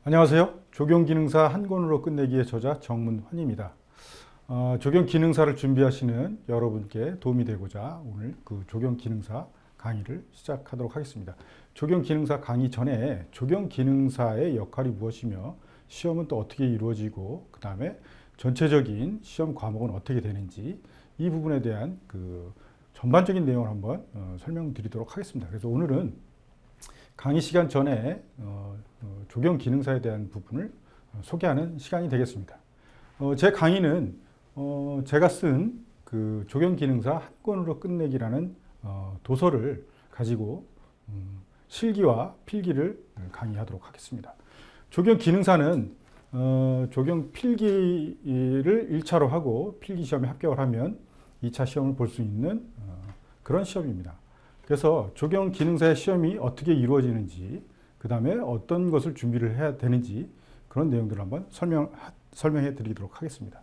안녕하세요. 적용기능사 한 권으로 끝내기의 저자 정문환입니다. 적용기능사를 준비하시는 여러분께 도움이 되고자 오늘 그 적용기능사 강의를 시작하도록 하겠습니다. 적용기능사 강의 전에 적용기능사의 역할이 무엇이며 시험은 또 어떻게 이루어지고 그 다음에 전체적인 시험 과목은 어떻게 되는지 이 부분에 대한 그 전반적인 내용을 한번 설명드리도록 하겠습니다. 그래서 오늘은 강의 시간 전에 적용 기능사에 대한 부분을 소개하는 시간이 되겠습니다. 제 강의는 제가 쓴 그 적용 기능사 한 권으로 끝내기라는 도서를 가지고 실기와 필기를 강의하도록 하겠습니다. 적용 기능사는 적용 필기를 1차로 하고 필기 시험에 합격을 하면 2차 시험을 볼 수 있는 그런 시험입니다. 그래서 적용 기능사의 시험이 어떻게 이루어지는지, 그 다음에 어떤 것을 준비를 해야 되는지 그런 내용들을 한번 설명해 드리도록 하겠습니다.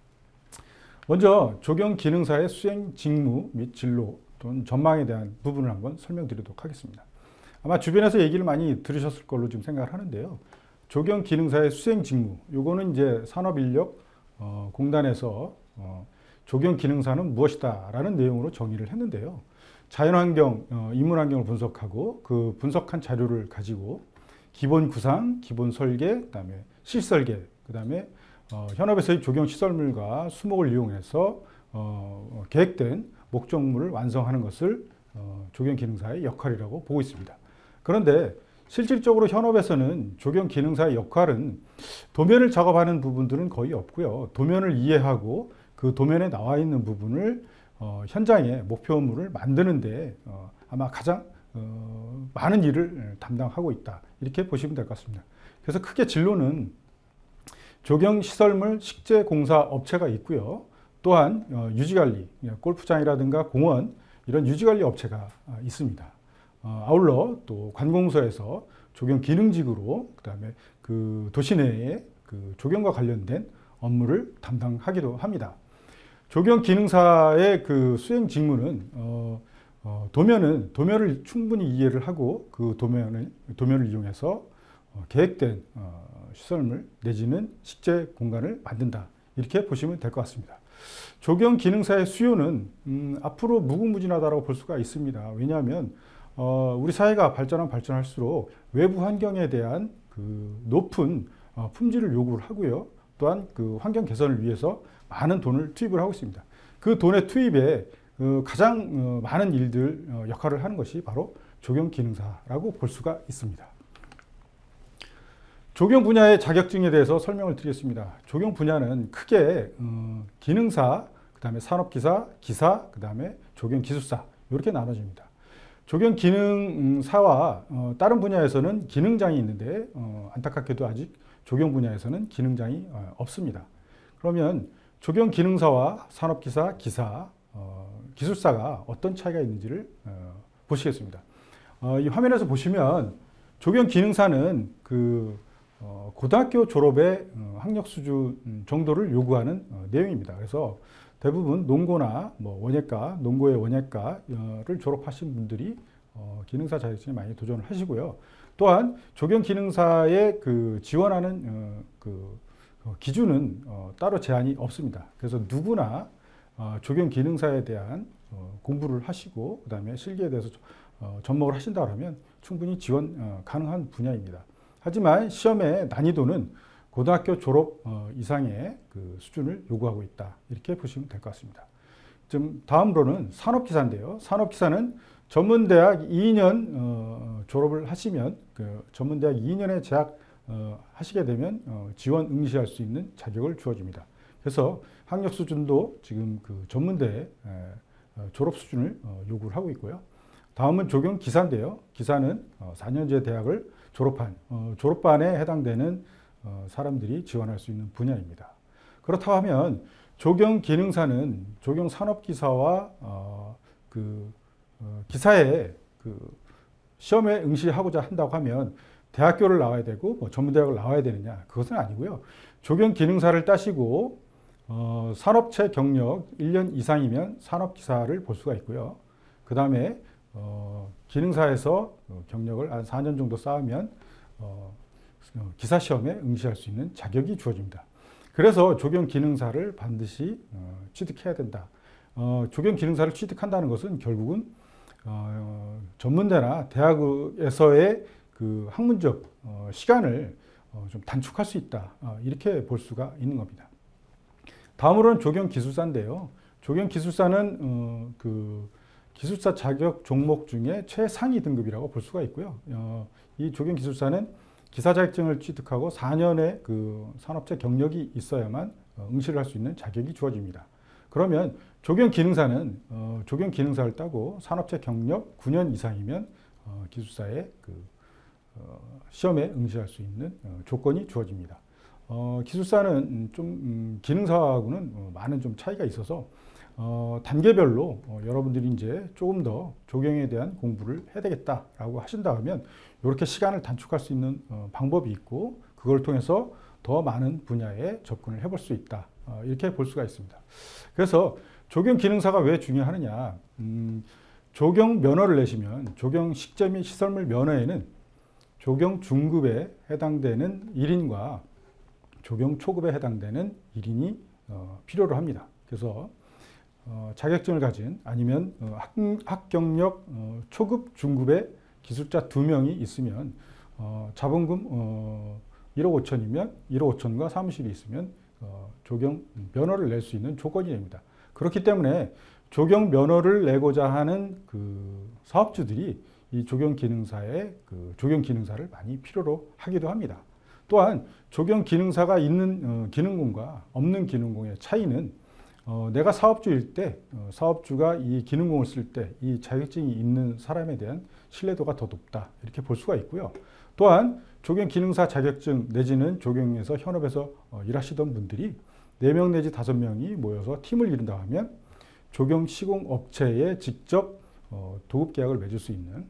먼저 적용 기능사의 수행 직무 및 진로 또는 전망에 대한 부분을 한번 설명드리도록 하겠습니다. 아마 주변에서 얘기를 많이 들으셨을 걸로 지금 생각을 하는데요. 적용 기능사의 수행 직무, 요거는 이제 산업인력공단에서 적용 기능사는 무엇이다 라는 내용으로 정의를 했는데요. 자연환경, 인문환경을 분석하고 그 분석한 자료를 가지고 기본 구상, 기본 설계, 그다음에 실설계, 그다음에 현업에서의 적용 시설물과 수목을 이용해서 계획된 목적물을 완성하는 것을 적용 기능사의 역할이라고 보고 있습니다. 그런데 실질적으로 현업에서는 적용 기능사의 역할은 도면을 작업하는 부분들은 거의 없고요. 도면을 이해하고 그 도면에 나와 있는 부분을 현장에 목표물을 만드는데 아마 가장 많은 일을 담당하고 있다. 이렇게 보시면 될 것 같습니다. 그래서 크게 진로는 적용시설물 식재공사 업체가 있고요. 또한 유지관리, 골프장이라든가 공원 이런 유지관리 업체가 있습니다. 아울러 또 관공서에서 적용기능직으로 그다음에 그 도시 내에 그 적용과 관련된 업무를 담당하기도 합니다. 적용 기능사의 그 수행 직무는 도면을 충분히 이해를 하고 그 도면을 이용해서 계획된 시설물 내지는 식재 공간을 만든다. 이렇게 보시면 될 것 같습니다. 적용 기능사의 수요는 앞으로 무궁무진하다고 볼 수가 있습니다. 왜냐하면 우리 사회가 발전할수록 외부 환경에 대한 그 높은 품질을 요구를 하고요. 또한 그 환경 개선을 위해서 많은 돈을 투입을 하고 있습니다. 그 돈의 투입에 가장 많은 일들 역할을 하는 것이 바로 적용 기능사라고 볼 수가 있습니다. 적용 분야의 자격증에 대해서 설명을 드리겠습니다. 적용 분야는 크게 기능사, 그 다음에 산업기사, 기사, 그 다음에 적용 기술사 이렇게 나눠집니다. 적용 기능사와 다른 분야에서는 기능장이 있는데 안타깝게도 아직 적용 분야에서는 기능장이 없습니다. 그러면 적용 기능사와 산업기사, 기사, 기술사가 어떤 차이가 있는지를 보시겠습니다. 이 화면에서 보시면 적용 기능사는 그 고등학교 졸업의 학력 수준 정도를 요구하는 내용입니다. 그래서 대부분 농고나 뭐 원예과, 농고의 원예과를 졸업하신 분들이 기능사 자격증에 많이 도전을 하시고요. 또한 적용 기능사에 그 지원하는 그 기준은 따로 제한이 없습니다. 그래서 누구나 적용 기능사에 대한 공부를 하시고 그 다음에 실기에 대해서 접목을 하신다 그러면 충분히 지원 가능한 분야입니다. 하지만 시험의 난이도는 고등학교 졸업 이상의 그 수준을 요구하고 있다. 이렇게 보시면 될 것 같습니다. 좀 다음으로는 산업기사인데요. 산업기사는 전문대학 2년 졸업을 하시면 그 전문대학 2년에 재학 하시게 되면 지원 응시할 수 있는 자격을 주어집니다. 그래서 학력 수준도 지금 그 전문대 졸업 수준을 요구를 하고 있고요. 다음은 적용 기사인데요. 기사는 4년제 대학을 졸업한 졸업반에 해당되는 사람들이 지원할 수 있는 분야입니다. 그렇다고 하면 적용 기능사는 적용 산업기사와 기사에 그 시험에 응시하고자 한다고 하면 대학교를 나와야 되고 뭐 전문대학을 나와야 되느냐, 그것은 아니고요. 적용 기능사를 따시고 산업체 경력 1년 이상이면 산업기사를 볼 수가 있고요. 그 다음에 기능사에서 경력을 한 4년 정도 쌓으면 기사 시험에 응시할 수 있는 자격이 주어집니다. 그래서 조경 기능사를 반드시 취득해야 된다. 조경 기능사를 취득한다는 것은 결국은 전문대나 대학에서의 그 학문적 시간을 좀 단축할 수 있다. 이렇게 볼 수가 있는 겁니다. 다음으로는 조경 기술사인데요. 조경 기술사는 그 기술사 자격 종목 중에 최상위 등급이라고 볼 수가 있고요. 이 조경 기술사는 기사 자격증을 취득하고 4년의 그 산업체 경력이 있어야만 응시를 할 수 있는 자격이 주어집니다. 그러면 조경 기능사는 조경 기능사를 따고 산업체 경력 9년 이상이면 기술사의 그 시험에 응시할 수 있는 조건이 주어집니다. 기술사는 좀 기능사하고는 많은 좀 차이가 있어서 단계별로 여러분들이 이제 조금 더 조경에 대한 공부를 해야 되겠다라고 하신다 하면 이렇게 시간을 단축할 수 있는 방법이 있고 그걸 통해서 더 많은 분야에 접근을 해볼 수 있다. 이렇게 볼 수가 있습니다. 그래서 조경 기능사가 왜 중요하느냐. 조경 면허를 내시면 조경 식재 및 시설물 면허에는 조경 중급에 해당되는 1인과 조경 초급에 해당되는 1인이 필요로 합니다. 그래서 자격증을 가진 아니면 학경력 초급 중급의 기술자 2명이 있으면 자본금 1억 5천이면 1억 5천과 사무실이 있으면 조경 면허를 낼 수 있는 조건이 됩니다. 그렇기 때문에 조경 면허를 내고자 하는 그 사업주들이 이 조경 기능사의 그 조경 기능사를 많이 필요로 하기도 합니다. 또한 조경 기능사가 있는 기능공과 없는 기능공의 차이는 내가 사업주일 때 사업주가 이 기능공을 쓸 때 이 자격증이 있는 사람에 대한 신뢰도가 더 높다 이렇게 볼 수가 있고요. 또한 조경 기능사 자격증 내지는 조경에서 현업에서 일하시던 분들이 4명 내지 5명이 모여서 팀을 이룬다 하면 조경 시공 업체에 직접 도급 계약을 맺을 수 있는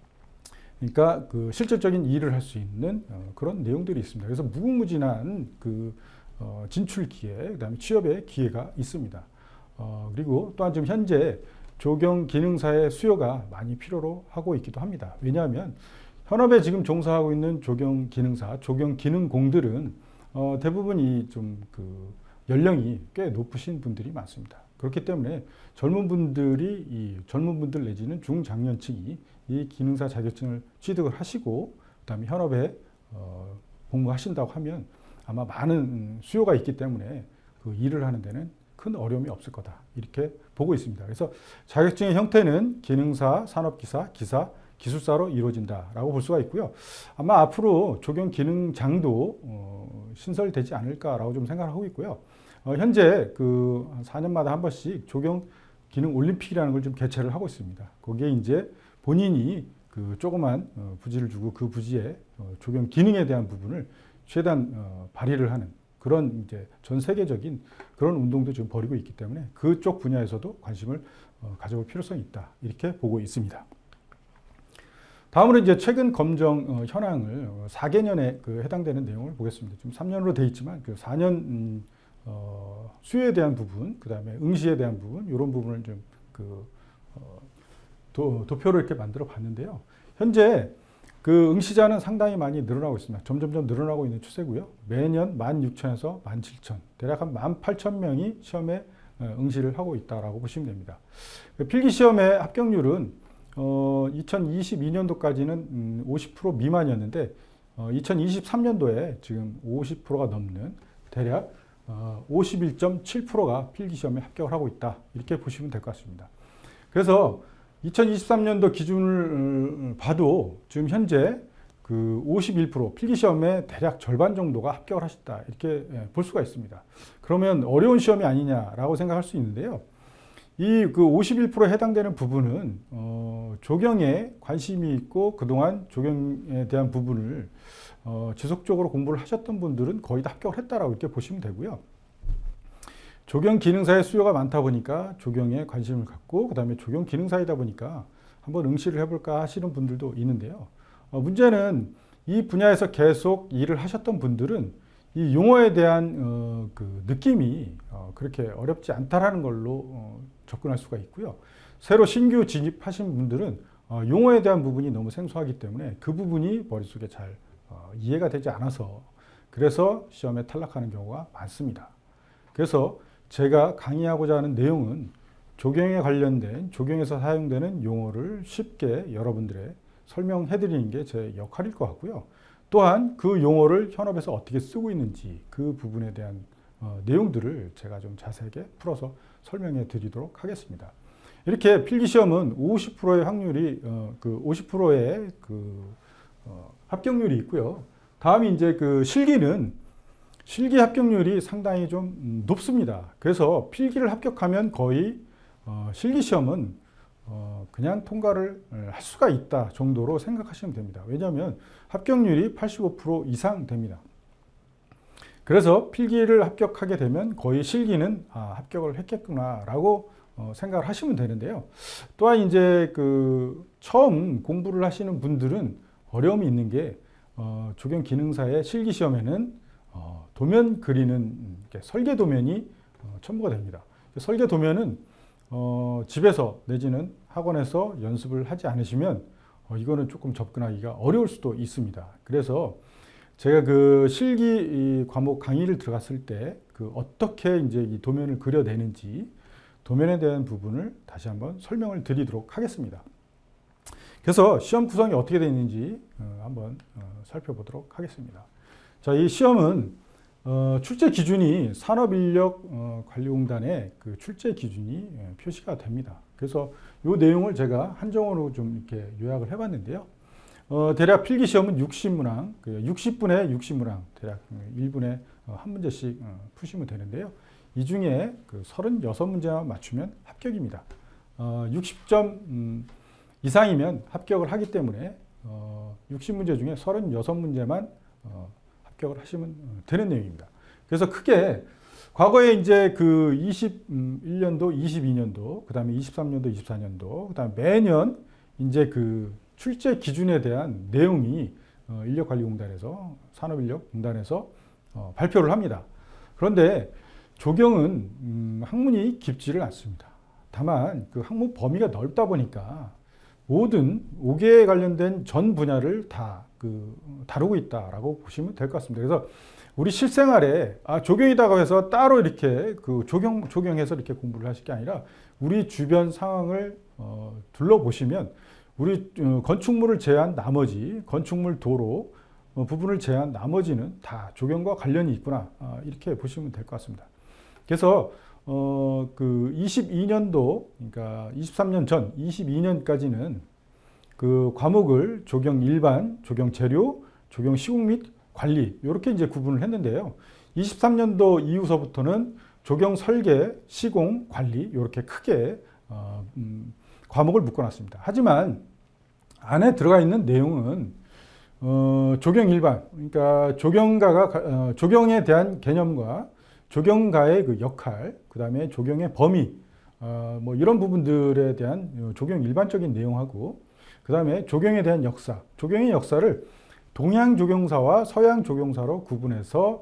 그러니까 그 실질적인 일을 할 수 있는 그런 내용들이 있습니다. 그래서 무궁무진한 그 진출 기회, 그다음에 취업의 기회가 있습니다. 그리고 또한 지금 현재 조경 기능사의 수요가 많이 필요로 하고 있기도 합니다. 왜냐하면 현업에 지금 종사하고 있는 조경 기능사, 조경 기능공들은 대부분 이 좀 그 연령이 꽤 높으신 분들이 많습니다. 그렇기 때문에 젊은 분들 내지는 중장년층이 이 기능사 자격증을 취득을 하시고 그다음에 현업에 복무하신다고 하면 아마 많은 수요가 있기 때문에 그 일을 하는 데는 큰 어려움이 없을 거다 이렇게 보고 있습니다. 그래서 자격증의 형태는 기능사, 산업기사, 기사, 기술사로 이루어진다라고 볼 수가 있고요. 아마 앞으로 조경 기능장도 신설되지 않을까라고 좀 생각하고 있고요. 현재 그 4년마다 한 번씩 조경 기능 올림픽이라는 걸 좀 개최를 하고 있습니다. 거기에 이제 본인이 그 조그만 부지를 주고 그 부지에 조경 기능에 대한 부분을 최대한 발휘를 하는 그런 이제 전 세계적인 그런 운동도 지금 벌이고 있기 때문에 그쪽 분야에서도 관심을 가져볼 필요성이 있다 이렇게 보고 있습니다. 다음으로 이제 최근 검정 현황을 4개년에 그 해당되는 내용을 보겠습니다. 지금 3년으로 되어 있지만 그 4년 수요에 대한 부분, 그 다음에 응시에 대한 부분, 이런 부분을 좀 도표를 이렇게 만들어 봤는데요. 현재 그 응시자는 상당히 많이 늘어나고 있습니다. 점점점 늘어나고 있는 추세고요. 매년 16,000에서 17,000, 대략 한 18,000명이 시험에 응시를 하고 있다라고 보시면 됩니다. 필기 시험의 합격률은 2022년도까지는 50% 미만이었는데 2023년도에 지금 50%가 넘는 대략 51.7%가 필기시험에 합격을 하고 있다. 이렇게 보시면 될 것 같습니다. 그래서 2023년도 기준을 봐도 지금 현재 그 51% 필기시험의 대략 절반 정도가 합격을 하셨다. 이렇게 볼 수가 있습니다. 그러면 어려운 시험이 아니냐라고 생각할 수 있는데요. 이 그 51%에 해당되는 부분은 조경에 관심이 있고 그동안 조경에 대한 부분을 지속적으로 공부를 하셨던 분들은 거의 다 합격을 했다라고 이렇게 보시면 되고요. 조경 기능사의 수요가 많다 보니까 조경에 관심을 갖고 그다음에 조경 기능사이다 보니까 한번 응시를 해볼까 하시는 분들도 있는데요. 문제는 이 분야에서 계속 일을 하셨던 분들은 이 용어에 대한 그 느낌이 그렇게 어렵지 않다라는 걸로 접근할 수가 있고요. 새로 신규 진입하신 분들은 용어에 대한 부분이 너무 생소하기 때문에 그 부분이 머릿속에 잘 이해가 되지 않아서 그래서 시험에 탈락하는 경우가 많습니다. 그래서 제가 강의하고자 하는 내용은 조경에 관련된 조경에서 사용되는 용어를 쉽게 여러분들의 설명해 드리는 게 제 역할일 것 같고요. 또한 그 용어를 현업에서 어떻게 쓰고 있는지 그 부분에 대한 내용들을 제가 좀 자세하게 풀어서 설명해 드리도록 하겠습니다. 이렇게 필기시험은 50%의 확률이, 50%의 합격률이 있고요. 다음이 이제 실기 합격률이 상당히 좀 높습니다. 그래서 필기를 합격하면 거의 실기시험은 그냥 통과를 할 수가 있다 정도로 생각하시면 됩니다. 왜냐하면 합격률이 85% 이상 됩니다. 그래서 필기를 합격하게 되면 거의 실기는 합격을 했겠구나라고 생각을 하시면 되는데요. 또한 이제 처음 공부를 하시는 분들은 어려움이 있는 게 조경 기능사의 실기 시험에는 도면 그리는 설계 도면이 첨부가 됩니다. 설계 도면은 집에서 내지는 학원에서 연습을 하지 않으시면 이거는 조금 접근하기가 어려울 수도 있습니다. 그래서 제가 실기 과목 강의를 들어갔을 때 어떻게 이제 이 도면을 그려내는지 도면에 대한 부분을 다시 한번 설명을 드리도록 하겠습니다. 그래서 시험 구성이 어떻게 되어 있는지 한번 살펴보도록 하겠습니다. 자, 이 시험은 출제 기준이 산업인력관리공단의 출제 기준이 표시가 됩니다. 그래서 이 내용을 제가 한정으로 좀 이렇게 요약을 해봤는데요. 대략 필기 시험은 60문항, 60분의 60문항, 대략 1분에 한 문제씩 푸시면 되는데요. 이 중에 36문제만 맞추면 합격입니다. 60점 이상이면 합격을 하기 때문에 60문제 중에 36문제만 합격을 하시면 되는 내용입니다. 그래서 크게 과거에 이제 21년도, 22년도, 그 다음에 23년도, 24년도, 그 다음에 매년 이제 출제 기준에 대한 내용이 인력관리공단에서, 산업인력공단에서 발표를 합니다. 그런데 조경은 학문이 깊지를 않습니다. 다만 학문 범위가 넓다 보니까 모든 5개에 관련된 전 분야를 다 다루고 있다라고 보시면 될 것 같습니다. 그래서 우리 실생활에 조경이다고 해서 따로 이렇게 조경해서 이렇게 공부를 하실 게 아니라 우리 주변 상황을 둘러보시면 우리 건축물을 제외한 나머지 건축물 도로 부분을 제외한 나머지는 다 조경과 관련이 있구나 이렇게 보시면 될 것 같습니다. 그래서 22년도 그러니까 23년 전 22년까지는 과목을 조경 일반, 조경 재료, 조경 시공 및 관리 이렇게 이제 구분을 했는데요. 23년도 이후서부터는 조경 설계, 시공, 관리 이렇게 크게 과목을 묶어놨습니다. 하지만 안에 들어가 있는 내용은 조경 일반, 그러니까 조경에 대한 개념과 조경가의 역할, 그 다음에 조경의 범위, 뭐 이런 부분들에 대한 조경 일반적인 내용하고, 그 다음에 조경에 대한 역사, 조경의 역사를 동양 조경사와 서양 조경사로 구분해서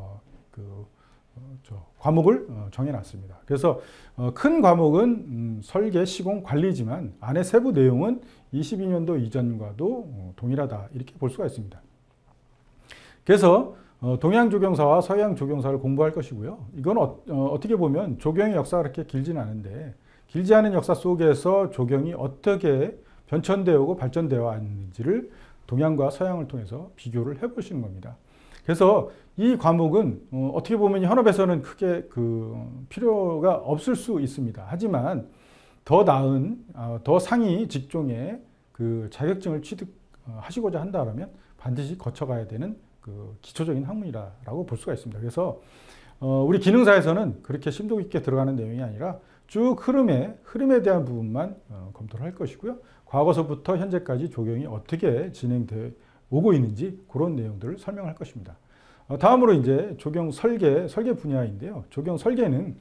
과목을 정해놨습니다. 그래서 큰 과목은 설계, 시공, 관리지만 안에 세부 내용은 22년도 이전과도 동일하다 이렇게 볼 수가 있습니다. 그래서 동양 조경사와 서양 조경사를 공부할 것이고요. 이건 어떻게 보면 조경의 역사가 그렇게 길지는 않은데 길지 않은 역사 속에서 조경이 어떻게 변천되어 오고 발전되어 왔는지를 동양과 서양을 통해서 비교를 해보시는 겁니다. 그래서 이 과목은 어떻게 보면 현업에서는 크게 필요가 없을 수 있습니다. 하지만 더 나은, 더 상위 직종의 자격증을 취득하시고자 한다면 반드시 거쳐가야 되는 기초적인 학문이라고 볼 수가 있습니다. 그래서 우리 기능사에서는 그렇게 심도 깊게 들어가는 내용이 아니라 쭉 흐름에 대한 부분만 검토를 할 것이고요. 과거서부터 현재까지 조경이 어떻게 진행되어 오고 있는지 그런 내용들을 설명할 것입니다. 다음으로 이제 조경 설계 분야인데요. 조경 설계는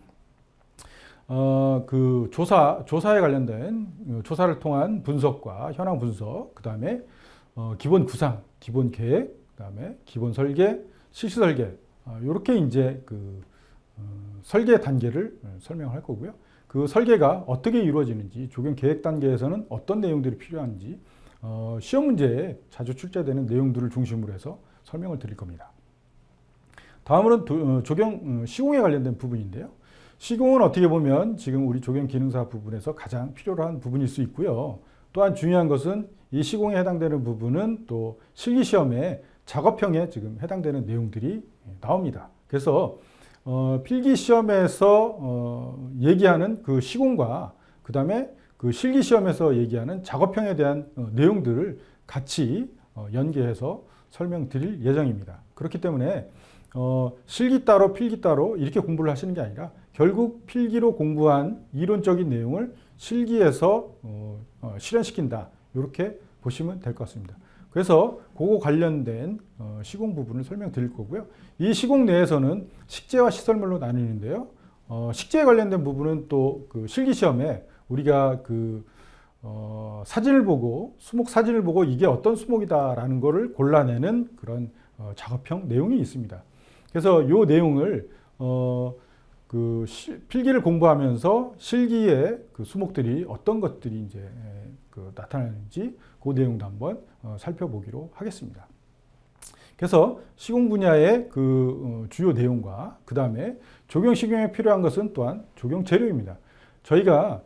조사에 관련된 조사를 통한 분석과 현황 분석, 그 다음에 기본 구상, 기본 계획, 그 다음에 기본 설계, 실시 설계, 이렇게 이제 설계 단계를 설명할 거고요. 그 설계가 어떻게 이루어지는지, 조경 계획 단계에서는 어떤 내용들이 필요한지, 시험 문제에 자주 출제되는 내용들을 중심으로 해서 설명을 드릴 겁니다. 다음으로는 조경 시공에 관련된 부분인데요. 시공은 어떻게 보면 지금 우리 조경 기능사 부분에서 가장 필요로 한 부분일 수 있고요. 또한 중요한 것은 이 시공에 해당되는 부분은 또 실기시험에 작업형에 지금 해당되는 내용들이 나옵니다. 그래서 필기시험에서 얘기하는 그 시공과 그 다음에 그 실기시험에서 얘기하는 작업형에 대한 내용들을 같이 연계해서 설명드릴 예정입니다. 그렇기 때문에 실기 따로 필기 따로 이렇게 공부를 하시는 게 아니라 결국 필기로 공부한 이론적인 내용을 실기에서 실현시킨다. 이렇게 보시면 될 것 같습니다. 그래서 그거 관련된 시공 부분을 설명드릴 거고요. 이 시공 내에서는 식재와 시설물로 나뉘는데요. 식재에 관련된 부분은 또 그 실기시험에 우리가 그 사진을 보고 수목 사진을 보고 이게 어떤 수목이다라는 거를 골라내는 그런 작업형 내용이 있습니다. 그래서 이 내용을 필기를 공부하면서 실기에 그 수목들이 어떤 것들이 이제 나타나는지 그 내용도 한번 살펴보기로 하겠습니다. 그래서 시공 분야의 그 주요 내용과 그 다음에 조경 시공에 필요한 것은 또한 조경 재료입니다. 저희가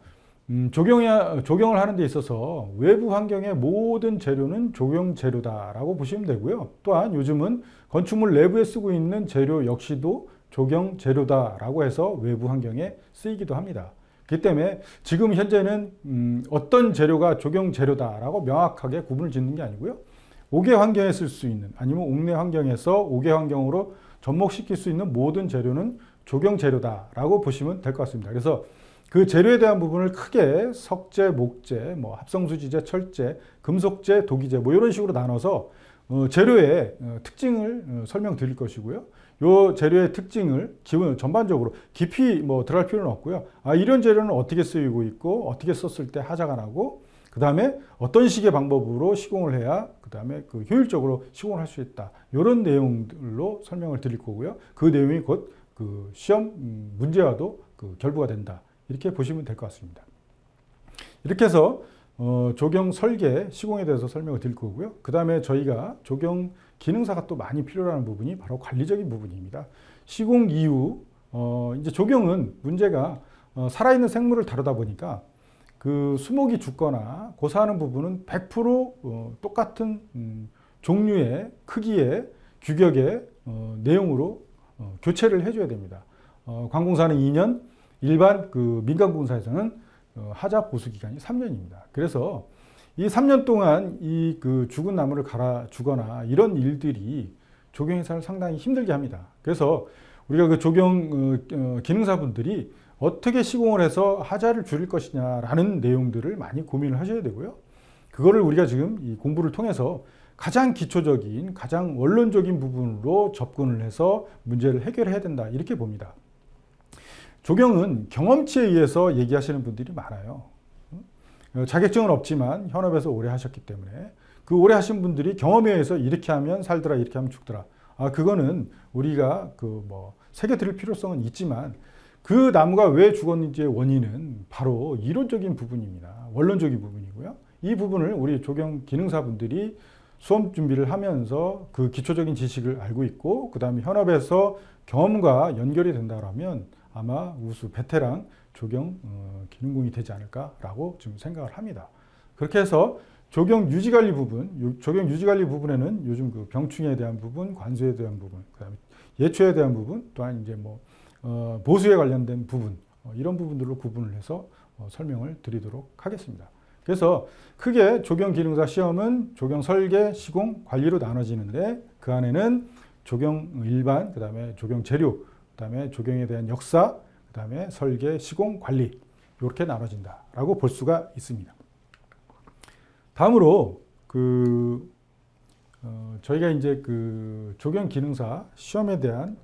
조경을 하는 데 있어서 외부 환경의 모든 재료는 조경 재료다라고 보시면 되고요. 또한 요즘은 건축물 내부에 쓰고 있는 재료 역시도 조경 재료다라고 해서 외부 환경에 쓰이기도 합니다. 그렇기 때문에 지금 현재는 어떤 재료가 조경 재료다라고 명확하게 구분을 짓는 게 아니고요. 5개 환경에 쓸 수 있는 아니면 옥내 환경에서 5개 환경으로 접목시킬 수 있는 모든 재료는 조경 재료다라고 보시면 될 것 같습니다. 그래서 그 재료에 대한 부분을 크게 석재, 목재, 뭐 합성수지재, 철재, 금속재, 도기재 뭐 이런 식으로 나눠서 재료의 특징을 설명드릴 것이고요. 요 재료의 특징을 전반적으로 깊이 뭐 들어갈 필요는 없고요. 이런 재료는 어떻게 쓰이고 있고 어떻게 썼을 때 하자가 나고 그 다음에 어떤 식의 방법으로 시공을 해야 그 다음에 그 효율적으로 시공을 할 수 있다. 이런 내용들로 설명을 드릴 거고요. 그 내용이 곧 그 시험 문제와도 그 결부가 된다. 이렇게 보시면 될 것 같습니다. 이렇게 해서 조경 설계, 시공에 대해서 설명을 드릴 거고요. 그 다음에 저희가 조경 기능사가 또 많이 필요한 부분이 바로 관리적인 부분입니다. 시공 이후 이제 조경은 문제가 살아있는 생물을 다루다 보니까 그 수목이 죽거나 고사하는 부분은 100% 똑같은 종류의 크기의 규격의 내용으로 교체를 해줘야 됩니다. 관공사는 2년, 일반 그 민간공사에서는 하자 보수 기간이 3년입니다. 그래서 이 3년 동안 이 그 죽은 나무를 갈아 주거나 이런 일들이 조경회사를 상당히 힘들게 합니다. 그래서 우리가 그 조경 기능사분들이 어떻게 시공을 해서 하자를 줄일 것이냐라는 내용들을 많이 고민을 하셔야 되고요. 그거를 우리가 지금 이 공부를 통해서 가장 기초적인, 가장 원론적인 부분으로 접근을 해서 문제를 해결해야 된다. 이렇게 봅니다. 조경은 경험치에 의해서 얘기하시는 분들이 많아요. 자격증은 없지만 현업에서 오래 하셨기 때문에 그 오래 하신 분들이 경험에 의해서 이렇게 하면 살더라, 이렇게 하면 죽더라. 그거는 우리가 새겨 들을 필요성은 있지만 그 나무가 왜 죽었는지의 원인은 바로 이론적인 부분입니다. 원론적인 부분이고요. 이 부분을 우리 조경 기능사분들이 수험 준비를 하면서 그 기초적인 지식을 알고 있고 그 다음에 현업에서 경험과 연결이 된다면 아마 우수 베테랑 조경 기능공이 되지 않을까라고 지금 생각을 합니다. 그렇게 해서 조경 유지관리 부분, 조경 유지관리 부분에는 요즘 그 병충해에 대한 부분, 관수에 대한 부분, 그다음에 예초에 대한 부분, 또한 이제 보수에 관련된 부분 이런 부분들로 구분을 해서 설명을 드리도록 하겠습니다. 그래서 크게 조경 기능사 시험은 조경 설계, 시공, 관리로 나눠지는데 그 안에는 조경 일반, 그 다음에 조경 재료, 그 다음에 조경에 대한 역사, 그 다음에 설계, 시공, 관리 이렇게 나눠진다라고 볼 수가 있습니다. 다음으로 저희가 이제 그 조경 기능사 시험에 대한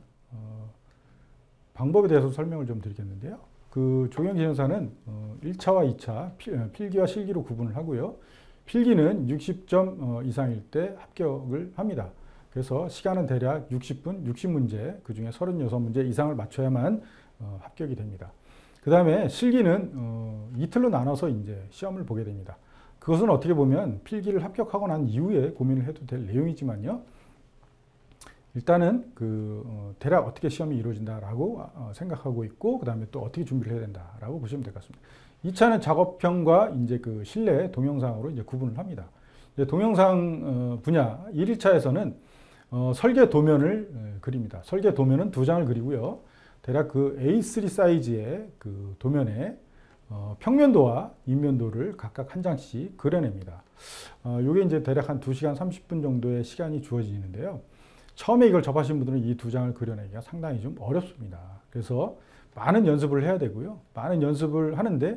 방법에 대해서 설명을 좀 드리겠는데요. 그 조경 기능사는 1차와 2차 필기와 실기로 구분을 하고요. 필기는 60점 이상일 때 합격을 합니다. 그래서 시간은 대략 60분, 60문제, 그 중에 36문제 이상을 맞춰야만 합격이 됩니다. 그 다음에 실기는 이틀로 나눠서 이제 시험을 보게 됩니다. 그것은 어떻게 보면 필기를 합격하고 난 이후에 고민을 해도 될 내용이지만요. 일단은 대략 어떻게 시험이 이루어진다라고 생각하고 있고, 그 다음에 또 어떻게 준비를 해야 된다라고 보시면 될 것 같습니다. 2차는 작업형과 이제 실내 동영상으로 이제 구분을 합니다. 이제 동영상 분야 1일차에서는 설계 도면을 그립니다. 설계 도면은 2장을 그리고요. 대략 A3 사이즈의 도면에 평면도와 인면도를 각각 한 장씩 그려냅니다. 이게 이제 대략 한 2시간 30분 정도의 시간이 주어지는데요. 처음에 이걸 접하신 분들은 이 2장을 그려내기가 상당히 좀 어렵습니다. 그래서 많은 연습을 해야 되고요. 많은 연습을 하는데,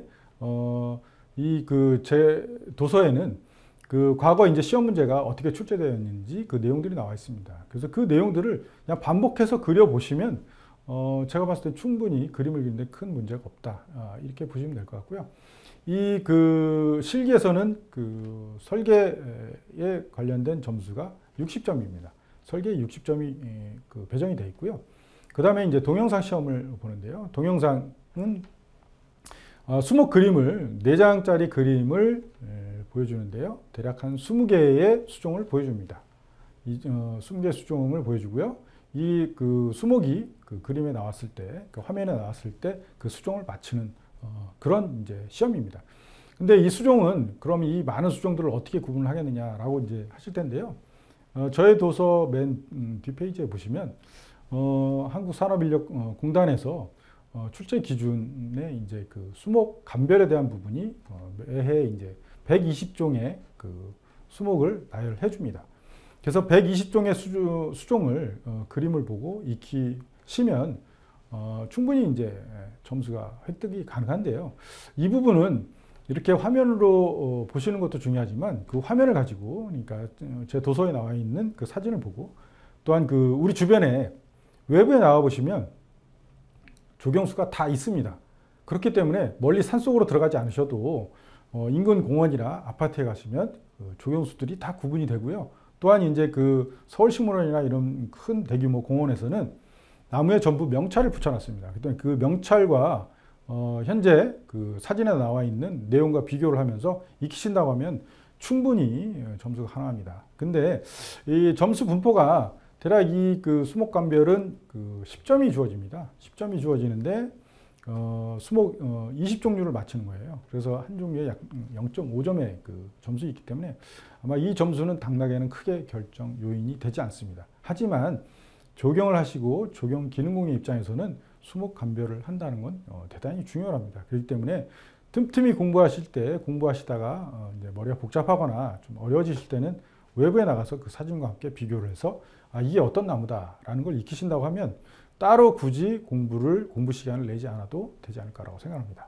제 도서에는 과거 이제 시험 문제가 어떻게 출제되었는지 그 내용들이 나와 있습니다. 그래서 그 내용들을 그냥 반복해서 그려보시면, 제가 봤을 때 충분히 그림을 그리는데 큰 문제가 없다. 이렇게 보시면 될 것 같고요. 이 실기에서는 설계에 관련된 점수가 60점입니다. 설계에 60점이 배정이 되어 있고요. 그 다음에 이제 동영상 시험을 보는데요. 동영상은 수목 그림을 4장짜리 그림을 보여주는데요. 대략 한 20개의 수종을 보여줍니다. 20개의 수종을 보여주고요. 이 수목이 그림에 나왔을 때, 화면에 나왔을 때 그 수종을 맞추는 그런 이제 시험입니다. 근데 이 수종은 그럼 이 많은 수종들을 어떻게 구분을 하겠느냐라고 이제 하실 텐데요. 저의 도서 맨 뒷페이지에 보시면 한국산업인력공단에서 출제 기준에 이제 수목 감별에 대한 부분이 매해 이제 120종의 수목을 나열해 줍니다. 그래서 120종의 수종을 그림을 보고 익히시면 충분히 이제 점수가 획득이 가능한데요. 이 부분은 이렇게 화면으로 보시는 것도 중요하지만 그 화면을 가지고, 그러니까 제 도서에 나와 있는 그 사진을 보고, 또한 우리 주변에 외부에 나와 보시면 조경수가 다 있습니다. 그렇기 때문에 멀리 산속으로 들어가지 않으셔도 인근 공원이나 아파트에 가시면 조경수들이 다 구분이 되고요. 또한 이제 서울식물원이나 이런 큰 대규모 공원에서는 나무에 전부 명찰을 붙여놨습니다. 그랬더니 그 명찰과 현재 사진에 나와 있는 내용과 비교를 하면서 익히신다고 하면 충분히 점수가 가능합니다. 근데 이 점수 분포가 대략 이 수목 감별은 10점이 주어집니다. 10점이 주어지는데 수목 20종류를 맞추는 거예요. 그래서 한 종류에 약 0.5점의 점수 있기 때문에 아마 이 점수는 당락에는 크게 결정 요인이 되지 않습니다. 하지만 조경을 하시고 조경 기능공의 입장에서는 수목 감별을 한다는 건 대단히 중요합니다. 그렇기 때문에 틈틈이 공부하시다가 이제 머리가 복잡하거나 좀 어려워지실 때는 외부에 나가서 그 사진과 함께 비교를 해서 이게 어떤 나무다라는 걸 익히신다고 하면 따로 굳이 공부 시간을 내지 않아도 되지 않을까라고 생각합니다.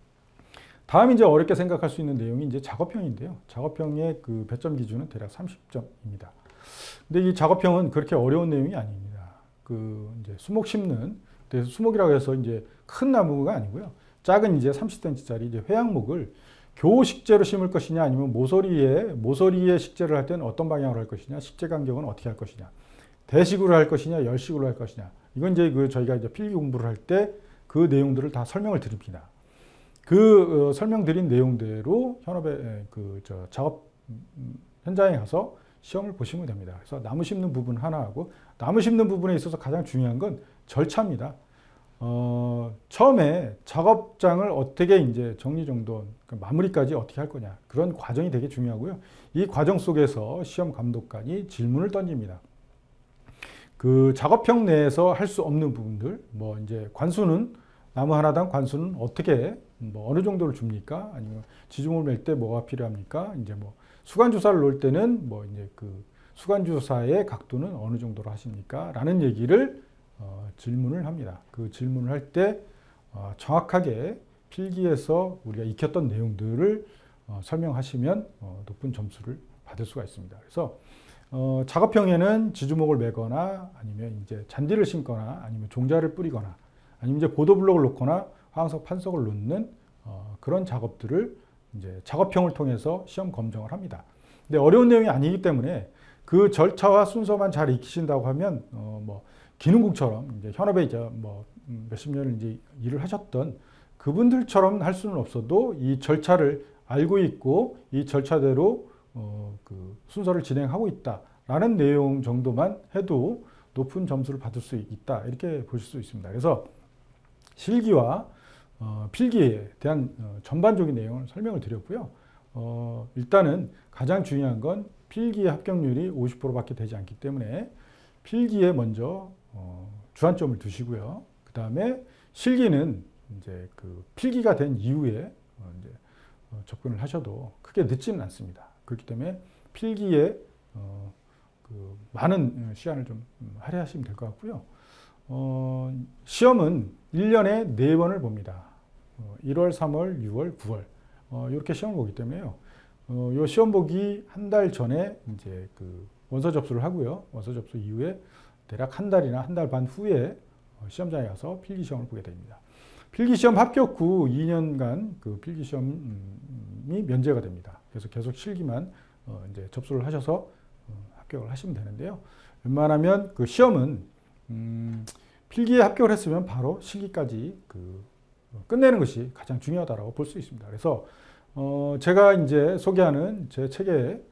다음 이제 어렵게 생각할 수 있는 내용이 이제 작업형인데요. 작업형의 배점 기준은 대략 30점입니다. 근데 이 작업형은 그렇게 어려운 내용이 아닙니다. 이제 수목 심는, 그래서 수목이라고 해서 이제 큰 나무가 아니고요. 작은 이제 30cm짜리 이제 회양목을 교식재로 심을 것이냐, 아니면 모서리에 식재를 할 때는 어떤 방향으로 할 것이냐, 식재 간격은 어떻게 할 것이냐, 대식으로 할 것이냐, 열식으로 할 것이냐. 이건 이제 저희가 이제 필기 공부를 할 때 그 내용들을 다 설명을 드립니다. 설명드린 내용대로 현업의 작업 현장에 가서 시험을 보시면 됩니다. 그래서 나무 심는 부분 하나하고, 나무 심는 부분에 있어서 가장 중요한 건 절차입니다. 처음에 작업장을 어떻게 이제 정리정돈, 마무리까지 어떻게 할 거냐, 그런 과정이 되게 중요하고요. 이 과정 속에서 시험 감독관이 질문을 던집니다. 작업형 내에서 할 수 없는 부분들, 이제 관수는, 나무 하나당 관수는 어떻게, 어느 정도를 줍니까? 아니면 지중을 맬 때 뭐가 필요합니까? 이제 수간주사를 놓을 때는 이제 수간주사의 각도는 어느 정도로 하십니까? 라는 얘기를 질문을 합니다. 그 질문을 할 때 정확하게 필기에서 우리가 익혔던 내용들을 설명하시면 높은 점수를 받을 수가 있습니다. 그래서 작업형에는 지주목을 매거나, 아니면 이제 잔디를 심거나, 아니면 종자를 뿌리거나, 아니면 이제 보도블록을 놓거나 화학석 판석을 놓는 그런 작업들을 이제 작업형을 통해서 시험 검정을 합니다. 근데 어려운 내용이 아니기 때문에 그 절차와 순서만 잘 익히신다고 하면 기능국처럼 이제 현업에 이제 몇십 년을 이제 일을 하셨던 그분들처럼 할 수는 없어도 이 절차를 알고 있고 이 절차대로 그 순서를 진행하고 있다라는 내용 정도만 해도 높은 점수를 받을 수 있다 이렇게 보실 수 있습니다. 그래서 실기와 필기에 대한 전반적인 내용을 설명을 드렸고요. 일단은 가장 중요한 건 필기의 합격률이 50%밖에 되지 않기 때문에 필기에 먼저 주안점을 두시고요. 그 다음에 실기는 이제 그 필기가 된 이후에 이제 접근을 하셔도 크게 늦지는 않습니다. 그렇기 때문에 필기에 그 많은 시간을 좀 할애하시면 될 것 같고요. 시험은 1년에 4번을 봅니다. 1월, 3월, 6월, 9월 이렇게 시험을 보기 때문에요. 요 시험 보기 한 달 전에 이제 그 원서 접수를 하고요. 원서 접수 이후에 대략 한 달이나 한 달 반 후에 시험장에 가서 필기 시험을 보게 됩니다. 필기 시험 합격 후 2년간 그 필기 시험이 면제가 됩니다. 그래서 계속 실기만 이제 접수를 하셔서 합격을 하시면 되는데요. 웬만하면 그 시험은 필기에 합격을 했으면 바로 실기까지 그 끝내는 것이 가장 중요하다고 볼 수 있습니다. 그래서 제가 이제 소개하는 제 책에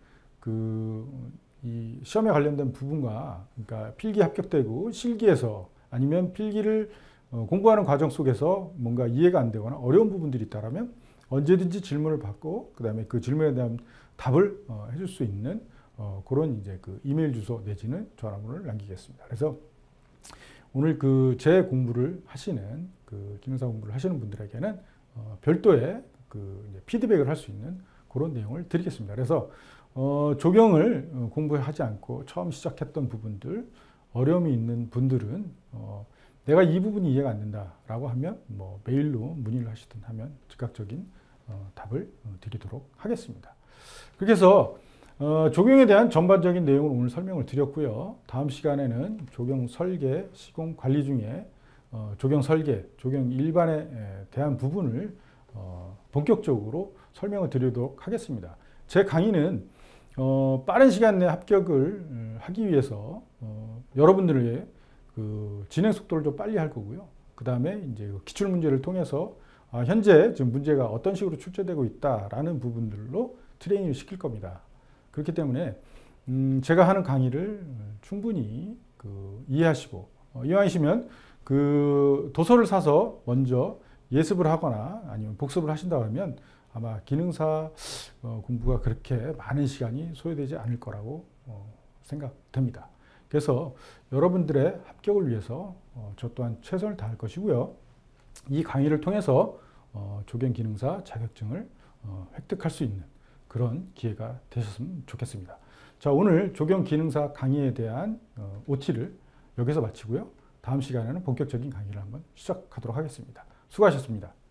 이 시험에 관련된 부분과 그러니까 필기 합격되고 실기에서 아니면 필기를 공부하는 과정 속에서 뭔가 이해가 안 되거나 어려운 부분들이 있다면 언제든지 질문을 받고 그다음에 그 질문에 대한 답을 해줄 수 있는 그런 이제 그 이메일 주소 내지는 전화번호를 남기겠습니다. 그래서 오늘 그 제 공부를 하시는 그 기능사 공부를 하시는 분들에게는 별도의 그 이제 피드백을 할 수 있는 그런 내용을 드리겠습니다. 그래서 조경을 공부하지 않고 처음 시작했던 부분들 어려움이 있는 분들은 내가 이 부분이 이해가 안 된다라고 하면 뭐 메일로 문의를 하시든 하면 즉각적인 답을 드리도록 하겠습니다. 그래서 조경에 대한 전반적인 내용을 오늘 설명을 드렸고요. 다음 시간에는 조경 설계, 시공 관리 중에 조경 설계, 조경 일반에 대한 부분을 본격적으로 설명을 드리도록 하겠습니다. 제 강의는 빠른 시간 내 합격을 하기 위해서 여러분들의 그 진행 속도를 좀 빨리 할 거고요. 그 다음에 이제 기출 문제를 통해서 현재 지금 문제가 어떤 식으로 출제되고 있다라는 부분들로 트레이닝을 시킬 겁니다. 그렇기 때문에 제가 하는 강의를 충분히 그 이해하시고 이해하시면 그 도서를 사서 먼저 예습을 하거나 아니면 복습을 하신다고 하면 아마 기능사 공부가 그렇게 많은 시간이 소요되지 않을 거라고 생각됩니다. 그래서 여러분들의 합격을 위해서 저 또한 최선을 다할 것이고요. 이 강의를 통해서 조경기능사 자격증을 획득할 수 있는 그런 기회가 되셨으면 좋겠습니다. 자, 오늘 조경기능사 강의에 대한 OT를 여기서 마치고요. 다음 시간에는 본격적인 강의를 한번 시작하도록 하겠습니다. 수고하셨습니다.